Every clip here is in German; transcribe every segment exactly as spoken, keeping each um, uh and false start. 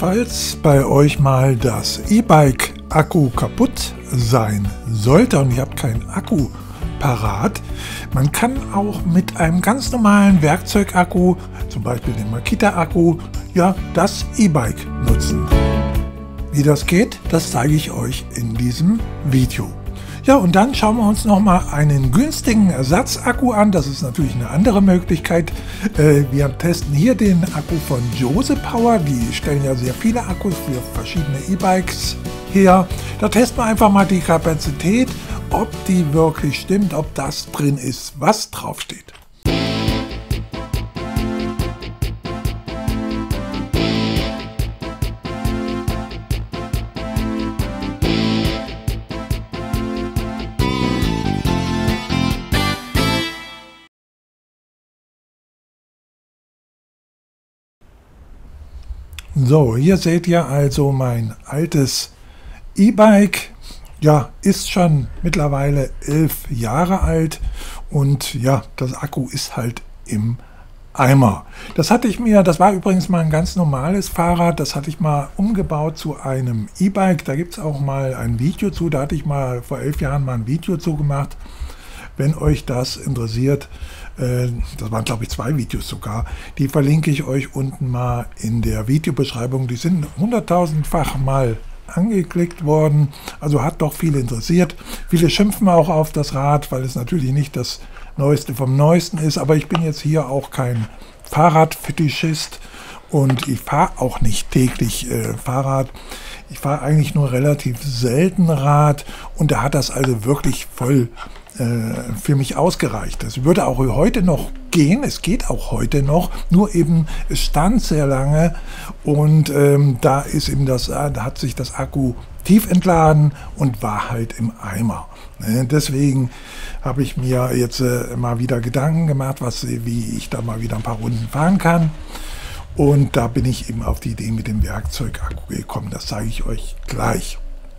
Falls bei euch mal das E-Bike-Akku kaputt sein sollte und ihr habt keinen Akku parat, man kann auch mit einem ganz normalen Werkzeugakku, zum Beispiel dem Makita-Akku, ja, das E-Bike nutzen. Wie das geht, das zeige ich euch in diesem Video. Ja, und dann schauen wir uns noch mal einen günstigen Ersatzakku an. Das ist natürlich eine andere Möglichkeit. Äh, wir testen hier den Akku von Jose Power. Die stellen ja sehr viele Akkus für verschiedene E-Bikes her. Da testen wir einfach mal die Kapazität, ob die wirklich stimmt, ob das drin ist, was draufsteht. So, hier seht ihr also mein altes E-Bike. Ja, ist schon mittlerweile elf Jahre alt und ja, das Akku ist halt im Eimer. Das hatte ich mir, das war übrigens mal ein ganz normales Fahrrad, das hatte ich mal umgebaut zu einem E-Bike. Da gibt es auch mal ein Video zu, da hatte ich mal vor elf Jahren mal ein Video zu gemacht. Wenn euch das interessiert, äh, das waren glaube ich zwei Videos sogar, die verlinke ich euch unten mal in der Videobeschreibung. Die sind hunderttausendfach mal angeklickt worden, also hat doch viele interessiert. Viele schimpfen auch auf das Rad, weil es natürlich nicht das Neueste vom Neuesten ist, aber ich bin jetzt hier auch kein Fahrradfetischist und ich fahre auch nicht täglich äh, Fahrrad. Ich fahre eigentlich nur relativ selten Rad und da hat das also wirklich voll äh, für mich ausgereicht. Das würde auch heute noch gehen, es geht auch heute noch, nur eben es stand sehr lange und ähm, da ist eben das, da hat sich das Akku tief entladen und war halt im Eimer. Ne? Deswegen habe ich mir jetzt äh, mal wieder Gedanken gemacht, was, wie ich da mal wieder ein paar Runden fahren kann. Und da bin ich eben auf die Idee mit dem Werkzeugakku gekommen. Das zeige ich euch gleich.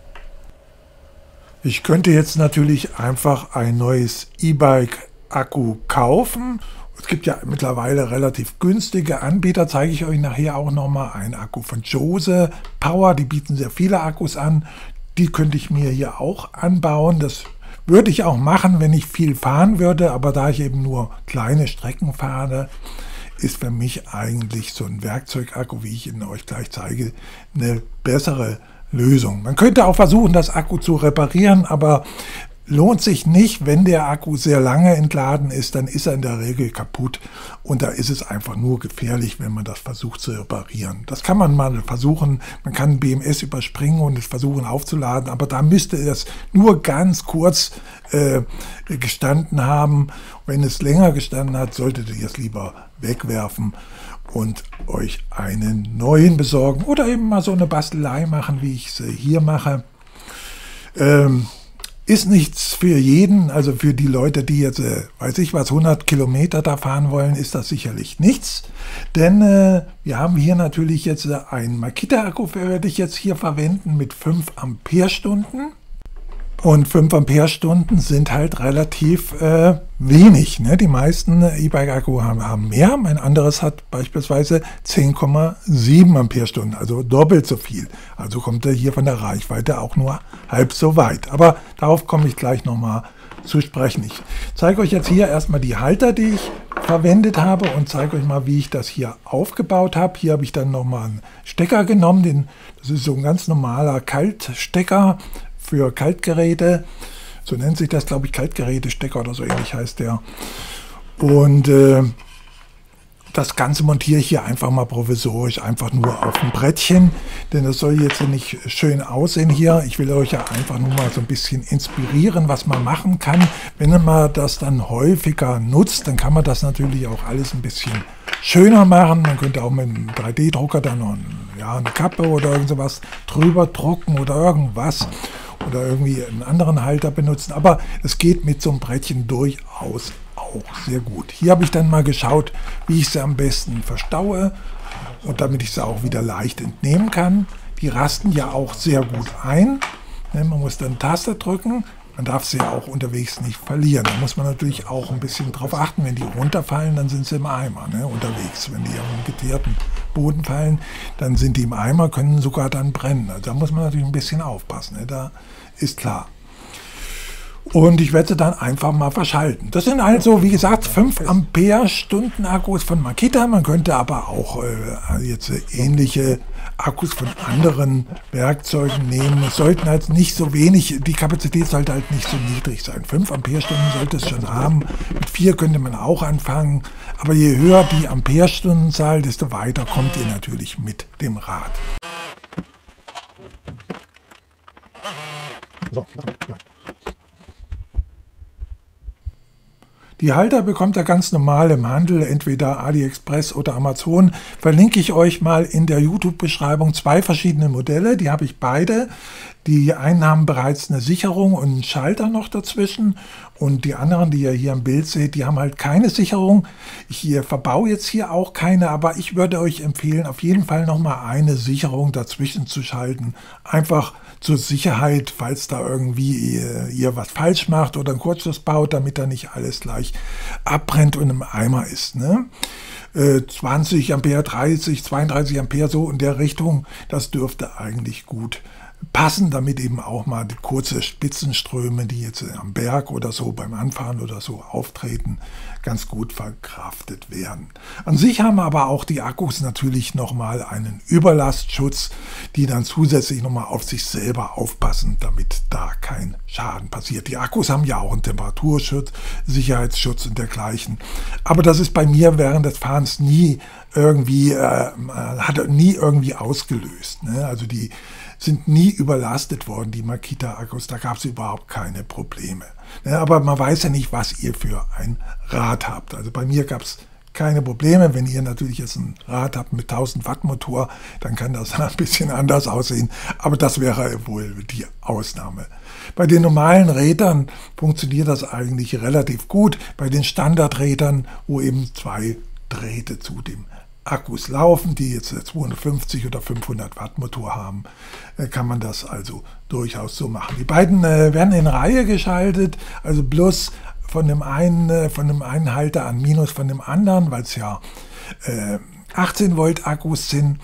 Ich könnte jetzt natürlich einfach ein neues E-Bike-Akku kaufen. Es gibt ja mittlerweile relativ günstige Anbieter. Zeige ich euch nachher auch nochmal einen Akku von Jose Power. Die bieten sehr viele Akkus an. Die könnte ich mir hier auch anbauen. Das würde ich auch machen, wenn ich viel fahren würde. Aber da ich eben nur kleine Strecken fahre, ist für mich eigentlich so ein Werkzeugakku, wie ich ihn euch gleich zeige, eine bessere Lösung. Man könnte auch versuchen, das Akku zu reparieren, aber lohnt sich nicht. Wenn der Akku sehr lange entladen ist, dann ist er in der Regel kaputt und da ist es einfach nur gefährlich, wenn man das versucht zu reparieren. Das kann man mal versuchen, man kann B M S überspringen und es versuchen aufzuladen, aber da müsste es nur ganz kurz äh, gestanden haben. Wenn es länger gestanden hat, solltet ihr es lieber wegwerfen und euch einen neuen besorgen oder eben mal so eine Bastelei machen, wie ich sie hier mache. Ähm, Ist nichts für jeden, also für die Leute, die jetzt, äh, weiß ich was, hundert Kilometer da fahren wollen, ist das sicherlich nichts. Denn äh, wir haben hier natürlich jetzt äh, einen Makita-Akku, werde ich jetzt hier verwenden mit fünf Ampere-Stunden. Und fünf Ampere-Stunden sind halt relativ äh, wenig. Ne? Die meisten E-Bike-Akku haben, haben mehr. Mein anderes hat beispielsweise zehn Komma sieben Ampere-Stunden, also doppelt so viel. Also kommt er hier von der Reichweite auch nur halb so weit. Aber darauf komme ich gleich nochmal zu sprechen. Ich zeige euch jetzt hier erstmal die Halter, die ich verwendet habe und zeige euch mal, wie ich das hier aufgebaut habe. Hier habe ich dann nochmal einen Stecker genommen. Den, das ist so ein ganz normaler Kaltstecker für Kaltgeräte, so nennt sich das, glaube ich, Kaltgerätestecker oder so ähnlich heißt der. Und äh, das Ganze montiere ich hier einfach mal provisorisch, einfach nur auf ein Brettchen, denn das soll jetzt nicht schön aussehen hier. Ich will euch ja einfach nur mal so ein bisschen inspirieren, was man machen kann. Wenn man das dann häufiger nutzt, dann kann man das natürlich auch alles ein bisschen schöner machen. Man könnte auch mit einem drei D Drucker dann noch ein, ja, eine Kappe oder irgend sowas drüber drucken oder irgendwas. Oder irgendwie einen anderen Halter benutzen, aber es geht mit so einem Brettchen durchaus auch sehr gut. Hier habe ich dann mal geschaut, wie ich sie am besten verstaue und damit ich sie auch wieder leicht entnehmen kann. Die rasten ja auch sehr gut ein. Man muss dann Taste drücken, man darf sie ja auch unterwegs nicht verlieren. Da muss man natürlich auch ein bisschen drauf achten, wenn die runterfallen, dann sind sie im Eimer, ne, unterwegs, wenn die auf einem geteerten Boden fallen, dann sind die im Eimer, können sogar dann brennen. Also da muss man natürlich ein bisschen aufpassen, ne? Da ist klar. Und ich werde sie dann einfach mal verschalten. Das sind also, wie gesagt, fünf Ampere-Stunden Akkus von Makita. Man könnte aber auch äh, jetzt ähnliche Akkus von anderen Werkzeugen nehmen. Es sollten halt nicht so wenig, die Kapazität sollte halt nicht so niedrig sein. fünf Ampere-Stunden sollte es schon haben. Mit vier könnte man auch anfangen. Aber je höher die Ampere-Stundenzahl, desto weiter kommt ihr natürlich mit dem Rad. So, ja. Die Halter bekommt ihr ganz normal im Handel, entweder AliExpress oder Amazon. Verlinke ich euch mal in der YouTube-Beschreibung zwei verschiedene Modelle. Die habe ich beide. Die einen haben bereits eine Sicherung und einen Schalter noch dazwischen. Und die anderen, die ihr hier im Bild seht, die haben halt keine Sicherung. Ich hier verbaue jetzt hier auch keine, aber ich würde euch empfehlen, auf jeden Fall nochmal eine Sicherung dazwischen zu schalten. Einfach zur Sicherheit, falls da irgendwie ihr, ihr was falsch macht oder einen Kurzschluss baut, damit da nicht alles gleich abbrennt und im Eimer ist. Ne? Äh, zwanzig Ampere, dreißig, zweiunddreißig Ampere, so in der Richtung, das dürfte eigentlich gut passen, damit eben auch mal die kurze Spitzenströme, die jetzt am Berg oder so beim Anfahren oder so auftreten, ganz gut verkraftet werden. An sich haben aber auch die Akkus natürlich nochmal einen Überlastschutz, die dann zusätzlich nochmal auf sich selber aufpassen, damit da kein Schaden passiert. Die Akkus haben ja auch einen Temperaturschutz, Sicherheitsschutz und dergleichen. Aber das ist bei mir während des Fahrens nie irgendwie, äh, hat nie irgendwie ausgelöst. Ne? Also die sind nie überlastet worden, die Makita-Akkus, da gab es überhaupt keine Probleme. Ja, aber man weiß ja nicht, was ihr für ein Rad habt. Also bei mir gab es keine Probleme. Wenn ihr natürlich jetzt ein Rad habt mit tausend Watt Motor, dann kann das ein bisschen anders aussehen, aber das wäre wohl die Ausnahme. Bei den normalen Rädern funktioniert das eigentlich relativ gut. Bei den Standardrädern, wo eben zwei Drähte zu dem Akkus laufen, die jetzt zweihundertfünfzig oder fünfhundert Watt Motor haben, kann man das also durchaus so machen. Die beiden äh, werden in Reihe geschaltet, also bloß von dem einen, äh, von dem einen Halter an Minus von dem anderen, weil es ja äh, achtzehn Volt Akkus sind,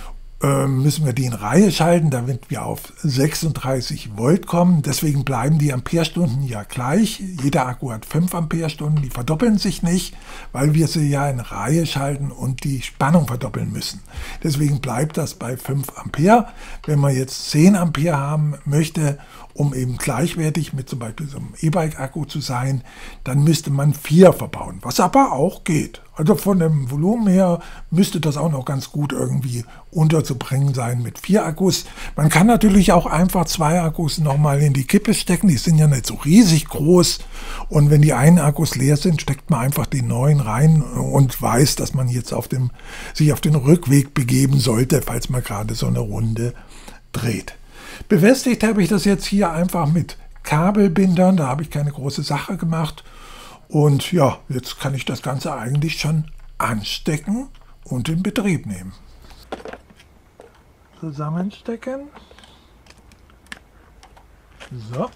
äh, müssen wir die in Reihe schalten, damit wir auf sechsunddreißig Volt kommen. Deswegen bleiben die Amperestunden ja gleich. Jeder Akku hat fünf Amperestunden, die verdoppeln sich nicht, weil wir sie ja in Reihe schalten und die Spannung verdoppeln müssen. Deswegen bleibt das bei fünf Ampere. Wenn man jetzt zehn Ampere haben möchte, um eben gleichwertig mit zum Beispiel so einem E-Bike-Akku zu sein, dann müsste man vier verbauen, was aber auch geht. Also von dem Volumen her müsste das auch noch ganz gut irgendwie unterzubringen sein mit vier Akkus. Man kann natürlich auch einfach zwei Akkus nochmal in die Kippe stecken, die sind ja nicht so riesig groß. Und wenn die einen Akkus leer sind, steckt man einfach den neuen rein und weiß, dass man jetzt auf dem, sich auf den Rückweg begeben sollte, falls man gerade so eine Runde dreht. Befestigt habe ich das jetzt hier einfach mit Kabelbindern, da habe ich keine große Sache gemacht. Und ja, jetzt kann ich das Ganze eigentlich schon anstecken und in Betrieb nehmen. Zusammenstecken. So.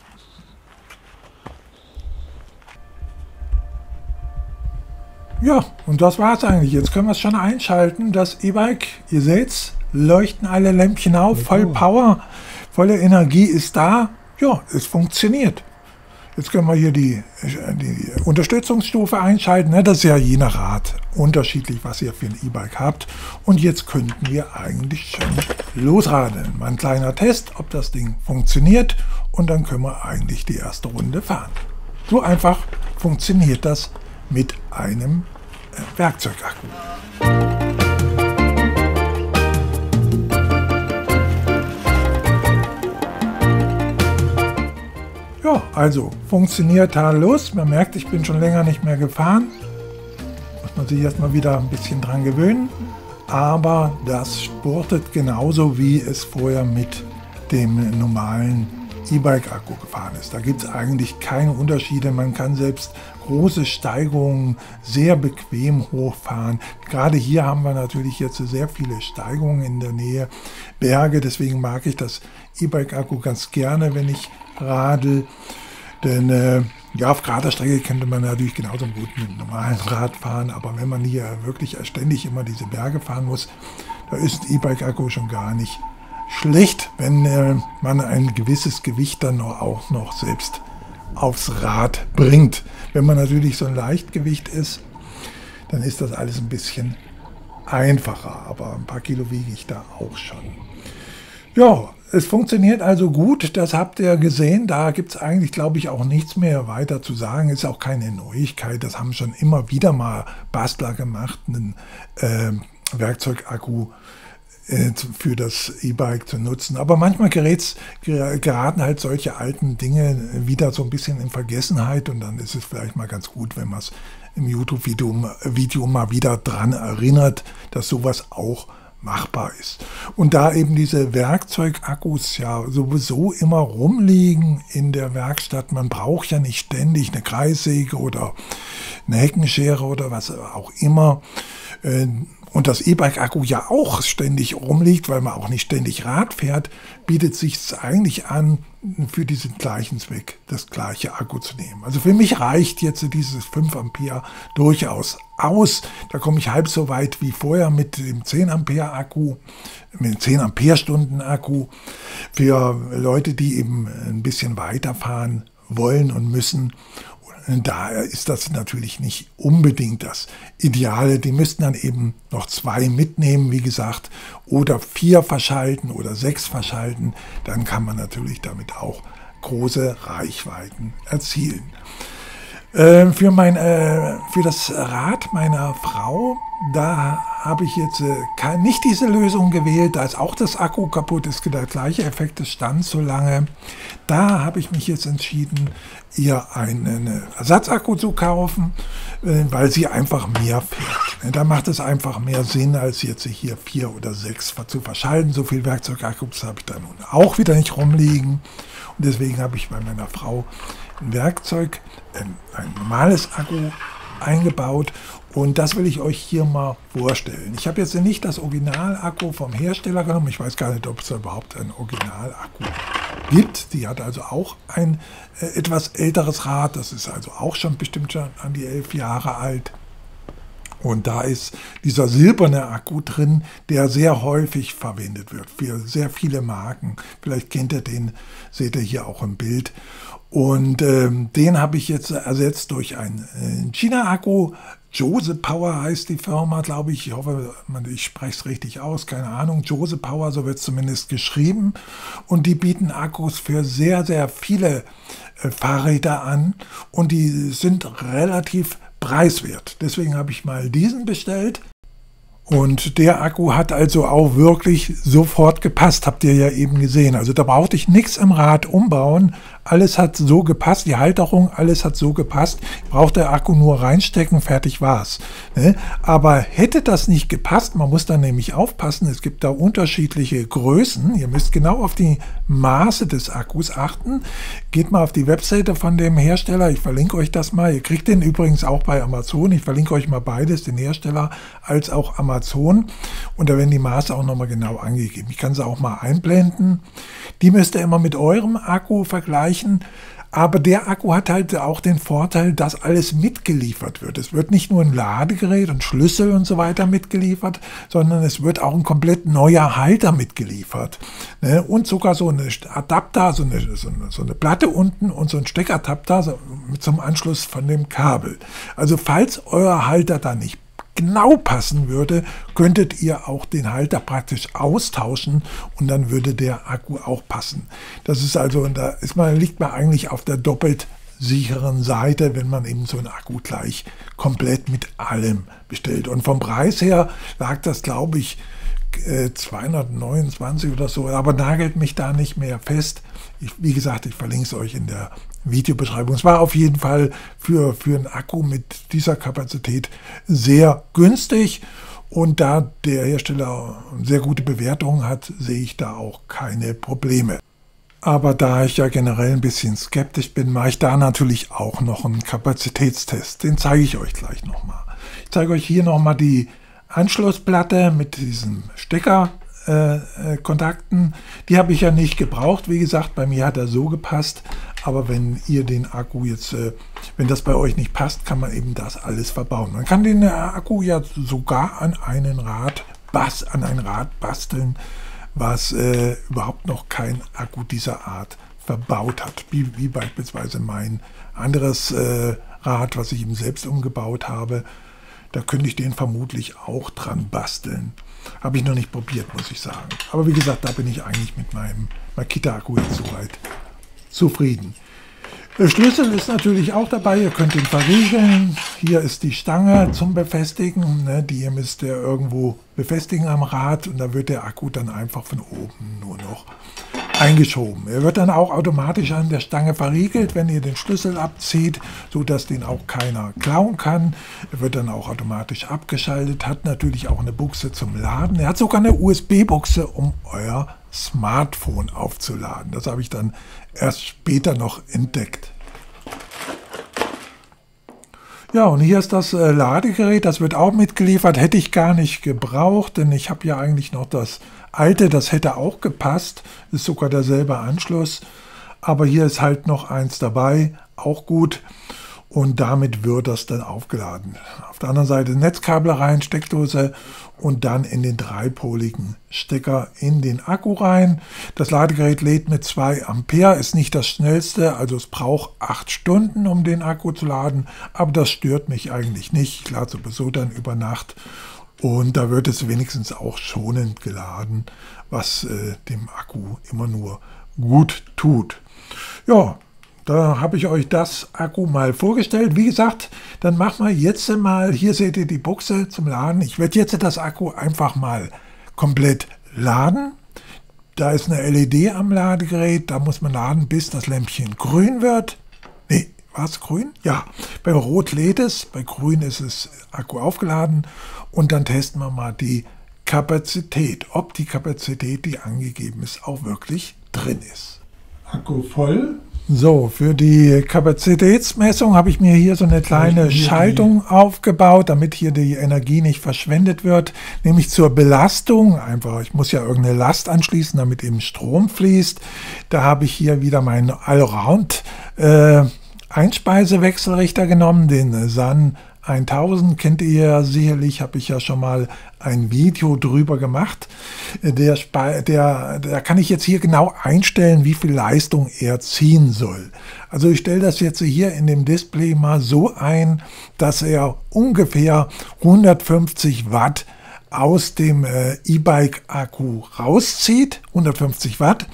Ja, und das war es eigentlich. Jetzt können wir es schon einschalten. Das E-Bike, ihr seht's, leuchten alle Lämpchen auf, voll Power, volle Energie ist da. Ja, es funktioniert. Jetzt können wir hier die, die Unterstützungsstufe einschalten. Das ist ja je nach Rad unterschiedlich, was ihr für ein E-Bike habt. Und jetzt könnten wir eigentlich schon losradeln. Mal ein kleiner Test, ob das Ding funktioniert. Und dann können wir eigentlich die erste Runde fahren. So einfach funktioniert das mit einem Werkzeugakku. Ja, also funktioniert tadellos. Man merkt, ich bin schon länger nicht mehr gefahren. Muss man sich erstmal wieder ein bisschen dran gewöhnen. Aber das spurtet genauso, wie es vorher mit dem normalen E-Bike-Akku gefahren ist. Da gibt es eigentlich keine Unterschiede. Man kann selbst große Steigungen sehr bequem hochfahren. Gerade hier haben wir natürlich jetzt sehr viele Steigungen in der Nähe, Berge. Deswegen mag ich das E-Bike-Akku ganz gerne, wenn ich radel. Denn äh, ja, auf gerader Strecke könnte man natürlich genauso gut mit einem normalen Rad fahren. Aber wenn man hier wirklich ständig immer diese Berge fahren muss, da ist ein E-Bike-Akku schon gar nicht schlecht, wenn äh, man ein gewisses Gewicht dann noch, auch noch selbst aufs Rad bringt. Wenn man natürlich so ein Leichtgewicht ist, dann ist das alles ein bisschen einfacher, aber ein paar Kilo wiege ich da auch schon. Ja, es funktioniert also gut, das habt ihr gesehen, da gibt es eigentlich, glaube ich, auch nichts mehr weiter zu sagen, ist auch keine Neuigkeit, das haben schon immer wieder mal Bastler gemacht, einen äh, Werkzeugakku für das E-Bike zu nutzen. Aber manchmal gerät's, geraten halt solche alten Dinge wieder so ein bisschen in Vergessenheit und dann ist es vielleicht mal ganz gut, wenn man es im YouTube-Video Video mal wieder dran erinnert, dass sowas auch machbar ist. Und da eben diese Werkzeugakkus ja sowieso immer rumliegen in der Werkstatt, man braucht ja nicht ständig eine Kreissäge oder eine Heckenschere oder was auch immer, und das E-Bike-Akku ja auch ständig rumliegt, weil man auch nicht ständig Rad fährt, bietet sich es eigentlich an, für diesen gleichen Zweck das gleiche Akku zu nehmen. Also für mich reicht jetzt dieses fünf Ampere durchaus aus. Da komme ich halb so weit wie vorher mit dem zehn Ampere Akku, mit dem zehn Ampere Stunden Akku. Für Leute, die eben ein bisschen weiterfahren wollen und müssen. Da ist das natürlich nicht unbedingt das Ideale. Die müssten dann eben noch zwei mitnehmen, wie gesagt, oder vier verschalten oder sechs verschalten. Dann kann man natürlich damit auch große Reichweiten erzielen. Äh, für, mein, äh, für das Rad meiner Frau, da habe ich jetzt äh, kein, nicht diese Lösung gewählt, da ist auch das Akku kaputt, ist der gleiche Effekt, es stand so lange. Da habe ich mich jetzt entschieden, ihr einen Ersatzakku zu kaufen, äh, weil sie einfach mehr fährt. Da macht es einfach mehr Sinn, als jetzt hier vier oder sechs zu verschalten. So viel Werkzeugakkus habe ich da nun auch wieder nicht rumliegen. Und deswegen habe ich bei meiner Frau ein Werkzeug, ein, ein normales Akku eingebaut und das will ich euch hier mal vorstellen. Ich habe jetzt nicht das Original-Akku vom Hersteller genommen, ich weiß gar nicht, ob es da überhaupt ein Original-Akku gibt. Die hat also auch ein äh, etwas älteres Rad, das ist also auch schon bestimmt schon an die elf Jahre alt. Und da ist dieser silberne Akku drin, der sehr häufig verwendet wird für sehr viele Marken. Vielleicht kennt ihr den, seht ihr hier auch im Bild. Und ähm, den habe ich jetzt ersetzt durch einen äh, China-Akku. Jose Power heißt die Firma, glaube ich. Ich hoffe, ich spreche es richtig aus, keine Ahnung. Jose Power, so wird es zumindest geschrieben. Und die bieten Akkus für sehr, sehr viele äh, Fahrräder an. Und die sind relativ preiswert. Deswegen habe ich mal diesen bestellt. Und der Akku hat also auch wirklich sofort gepasst, habt ihr ja eben gesehen. Also da brauchte ich nichts im Rad umbauen. Alles hat so gepasst, die Halterung, alles hat so gepasst. Ich brauchte der Akku nur reinstecken, fertig war's. Ne? Aber hätte das nicht gepasst, man muss da nämlich aufpassen, es gibt da unterschiedliche Größen. Ihr müsst genau auf die Maße des Akkus achten. Geht mal auf die Webseite von dem Hersteller, ich verlinke euch das mal. Ihr kriegt den übrigens auch bei Amazon. Ich verlinke euch mal beides, den Hersteller als auch Amazon. Und da werden die Maße auch nochmal genau angegeben. Ich kann sie auch mal einblenden. Die müsst ihr immer mit eurem Akku vergleichen. Aber der Akku hat halt auch den Vorteil, dass alles mitgeliefert wird. Es wird nicht nur ein Ladegerät und Schlüssel und so weiter mitgeliefert, sondern es wird auch ein komplett neuer Halter mitgeliefert. Und sogar so eine Adapter, so eine, so eine, so eine Platte unten und so ein Steckadapter zum Anschluss von dem Kabel. Also falls euer Halter da nicht genau passen würde, könntet ihr auch den Halter praktisch austauschen und dann würde der Akku auch passen. Das ist also, da ist man, liegt man eigentlich auf der doppelt sicheren Seite, wenn man eben so einen Akku gleich komplett mit allem bestellt. Und vom Preis her lag das, glaube ich, zweihundertneunundzwanzig oder so, aber nagelt mich da nicht mehr fest. Ich, wie gesagt, ich verlinke es euch in der Videobeschreibung. Es war auf jeden Fall für, für einen Akku mit dieser Kapazität sehr günstig und da der Hersteller sehr gute Bewertungen hat, sehe ich da auch keine Probleme. Aber da ich ja generell ein bisschen skeptisch bin, mache ich da natürlich auch noch einen Kapazitätstest. Den zeige ich euch gleich nochmal. Ich zeige euch hier nochmal die Anschlussplatte mit diesen Steckerkontakten. Äh, die habe ich ja nicht gebraucht. Wie gesagt, bei mir hat er so gepasst. Aber wenn ihr den Akku jetzt, äh, wenn das bei euch nicht passt, kann man eben das alles verbauen. Man kann den Akku ja sogar an einen Rad Bas an ein Rad basteln, was äh, überhaupt noch kein Akku dieser Art verbaut hat. Wie, wie beispielsweise mein anderes äh, Rad, was ich ihm selbst umgebaut habe. Da könnte ich den vermutlich auch dran basteln. Habe ich noch nicht probiert, muss ich sagen. Aber wie gesagt, da bin ich eigentlich mit meinem Makita-Akku jetzt soweit zufrieden. Der Schlüssel ist natürlich auch dabei, ihr könnt ihn verriegeln. Hier ist die Stange zum Befestigen, ne? Die ihr müsst ihr irgendwo befestigen am Rad und da wird der Akku dann einfach von oben nur noch eingeschoben. Er wird dann auch automatisch an der Stange verriegelt, wenn ihr den Schlüssel abzieht, sodass den auch keiner klauen kann. Er wird dann auch automatisch abgeschaltet, hat natürlich auch eine Buchse zum Laden. Er hat sogar eine U S B-Buchse, um euer Smartphone aufzuladen. Das habe ich dann erst später noch entdeckt. Ja, und hier ist das äh, Ladegerät, das wird auch mitgeliefert, hätte ich gar nicht gebraucht, denn ich habe ja eigentlich noch das alte, das hätte auch gepasst, ist sogar derselbe Anschluss, aber hier ist halt noch eins dabei, auch gut, und damit wird das dann aufgeladen. Auf der anderen Seite Netzkabel rein, Steckdose und dann in den dreipoligen Stecker in den Akku rein. Das Ladegerät lädt mit zwei Ampere, ist nicht das schnellste, also es braucht acht Stunden, um den Akku zu laden, aber das stört mich eigentlich nicht. Ich lade sowieso dann über Nacht und da wird es wenigstens auch schonend geladen, was äh, dem Akku immer nur gut tut. Ja, da habe ich euch das Akku mal vorgestellt. Wie gesagt, dann machen wir jetzt mal, hier seht ihr die Buchse zum Laden. Ich werde jetzt das Akku einfach mal komplett laden. Da ist eine L E D am Ladegerät, da muss man laden, bis das Lämpchen grün wird. Nee, war es grün? Ja, bei Rot lädt es, bei Grün ist es Akku aufgeladen. Und dann testen wir mal die Kapazität, ob die Kapazität, die angegeben ist, auch wirklich drin ist. Akku voll. So, für die Kapazitätsmessung habe ich mir hier so eine kleine Schaltung aufgebaut, damit hier die Energie nicht verschwendet wird, nämlich zur Belastung. Einfach, ich muss ja irgendeine Last anschließen, damit eben Strom fließt. Da habe ich hier wieder meinen Allround äh, Einspeisewechselrichter genommen, den Sun tausend, kennt ihr ja sicherlich, habe ich ja schon mal ein Video drüber gemacht. Der, der, da kann ich jetzt hier genau einstellen, wie viel Leistung er ziehen soll. Also ich stelle das jetzt hier in dem Display mal so ein, dass er ungefähr hundertfünfzig Watt aus dem äh, E-Bike-Akku rauszieht, hundertfünfzig Watt.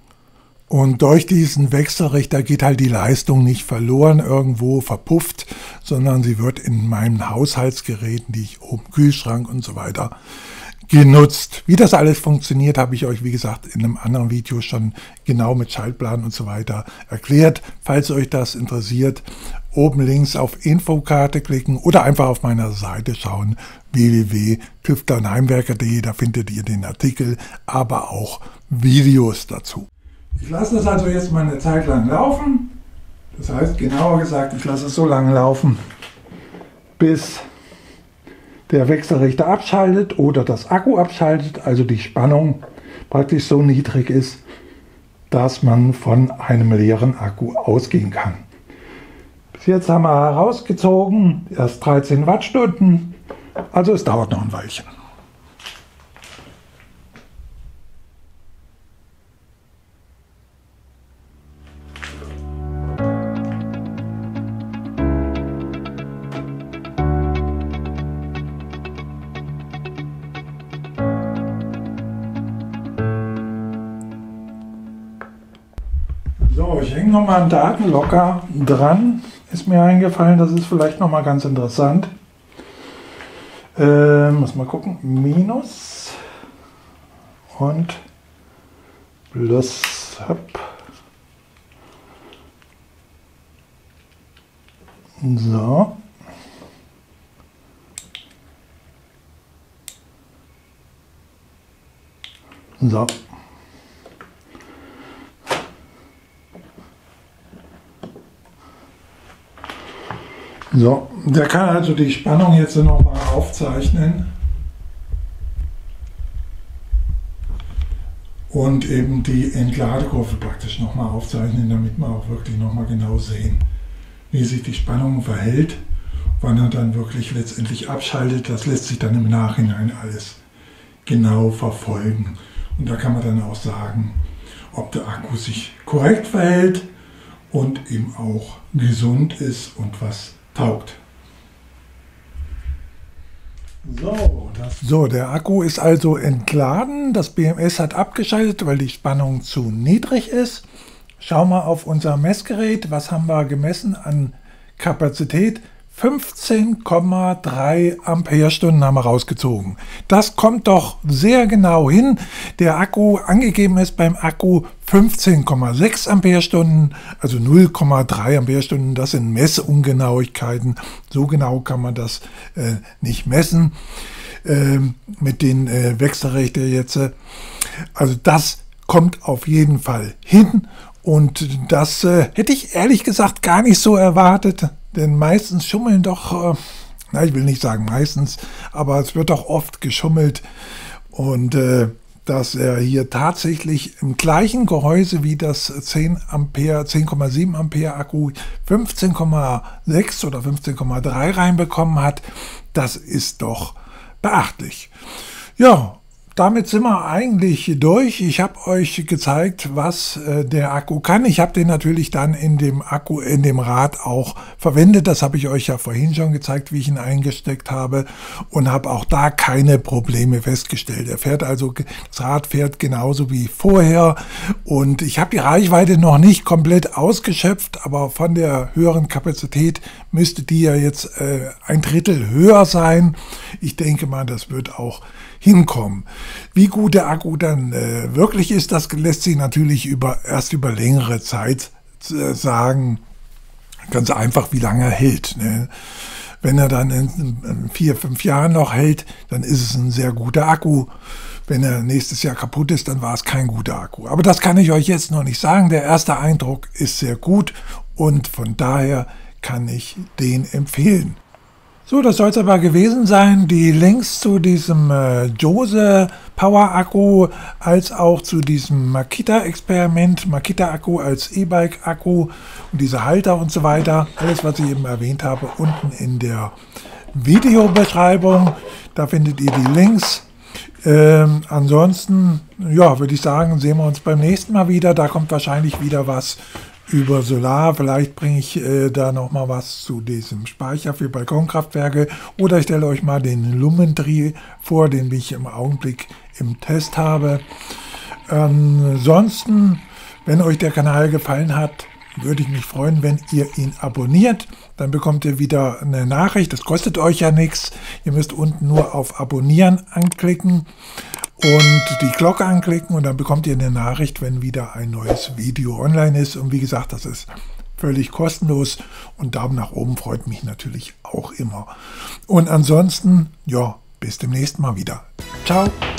Und durch diesen Wechselrichter geht halt die Leistung nicht verloren, irgendwo verpufft, sondern sie wird in meinen Haushaltsgeräten, die ich oben, Kühlschrank und so weiter, genutzt. Wie das alles funktioniert, habe ich euch, wie gesagt, in einem anderen Video schon genau mit Schaltplan und so weiter erklärt. Falls euch das interessiert, oben links auf Infokarte klicken oder einfach auf meiner Seite schauen, w w w punkt tüftler und heimwerker punkt de, da findet ihr den Artikel, aber auch Videos dazu. Ich lasse das also jetzt mal eine Zeit lang laufen. Das heißt, genauer gesagt, ich lasse es so lange laufen, bis der Wechselrichter abschaltet oder das Akku abschaltet, also die Spannung praktisch so niedrig ist, dass man von einem leeren Akku ausgehen kann. Bis jetzt haben wir herausgezogen, erst dreizehn Wattstunden, also es dauert noch ein Weilchen. So, ich hänge nochmal einen Datenlocker dran. Ist mir eingefallen, das ist vielleicht nochmal ganz interessant. Äh, muss mal gucken. Minus und plus. Hopp. So. So. So, der kann also die Spannung jetzt noch mal aufzeichnen und eben die Entladekurve praktisch noch mal aufzeichnen, damit wir auch wirklich noch mal genau sehen, wie sich die Spannung verhält, wann er dann wirklich letztendlich abschaltet. Das lässt sich dann im Nachhinein alles genau verfolgen. Und da kann man dann auch sagen, ob der Akku sich korrekt verhält und eben auch gesund ist und was taugt. So, das so, der Akku ist also entladen. Das B M S hat abgeschaltet, weil die Spannung zu niedrig ist. Schauen wir auf unser Messgerät. Was haben wir gemessen an Kapazität? fünfzehn Komma drei Ampere-Stunden haben wir rausgezogen. Das kommt doch sehr genau hin. Der Akku, angegeben ist beim Akku fünfzehn Komma sechs Ampere-Stunden, also null Komma drei Ampere-Stunden. Das sind Messungenauigkeiten. So genau kann man das äh, nicht messen äh, mit den äh, Wechselrichter jetzt. Also das kommt auf jeden Fall hin. Und das äh, hätte ich ehrlich gesagt gar nicht so erwartet. Denn meistens schummeln doch, äh, na, ich will nicht sagen meistens, aber es wird doch oft geschummelt. Und äh, dass er hier tatsächlich im gleichen Gehäuse wie das zehn Ampere, zehn Komma sieben Ampere Akku fünfzehn Komma sechs oder fünfzehn Komma drei reinbekommen hat, das ist doch beachtlich. Ja, damit sind wir eigentlich durch. Ich habe euch gezeigt, was äh, der Akku kann. Ich habe den natürlich dann in dem Akku, in dem Rad auch verwendet. Das habe ich euch ja vorhin schon gezeigt, wie ich ihn eingesteckt habe und habe auch da keine Probleme festgestellt. Er fährt also, das Rad fährt genauso wie vorher und ich habe die Reichweite noch nicht komplett ausgeschöpft, aber von der höheren Kapazität müsste die ja jetzt äh, ein Drittel höher sein. Ich denke mal, das wird auch hinkommen. Wie gut der Akku dann äh, wirklich ist, das lässt sich natürlich über, erst über längere Zeit äh, sagen. Ganz einfach, wie lange er hält. Ne? Wenn er dann in, in vier, fünf Jahren noch hält, dann ist es ein sehr guter Akku. Wenn er nächstes Jahr kaputt ist, dann war es kein guter Akku. Aber das kann ich euch jetzt noch nicht sagen. Der erste Eindruck ist sehr gut und von daher kann ich den empfehlen. So, das soll es aber gewesen sein. Die Links zu diesem äh, Jose Power Akku als auch zu diesem Makita Experiment, Makita Akku als E-Bike Akku und diese Halter und so weiter, alles was ich eben erwähnt habe, unten in der Videobeschreibung. Da findet ihr die Links. Ähm, ansonsten, ja, würde ich sagen, sehen wir uns beim nächsten Mal wieder. Da kommt wahrscheinlich wieder was über Solar. Vielleicht bringe ich äh, da noch mal was zu diesem Speicher für Balkonkraftwerke oder ich stelle euch mal den Lumentri vor, den ich im Augenblick im Test habe. Ansonsten, wenn euch der Kanal gefallen hat, würde ich mich freuen, wenn ihr ihn abonniert. Dann bekommt ihr wieder eine Nachricht. Das kostet euch ja nichts. Ihr müsst unten nur auf Abonnieren anklicken und die Glocke anklicken und dann bekommt ihr eine Nachricht, wenn wieder ein neues Video online ist. Und wie gesagt, das ist völlig kostenlos und Daumen nach oben freut mich natürlich auch immer. Und ansonsten, ja, bis demnächst mal wieder. Ciao!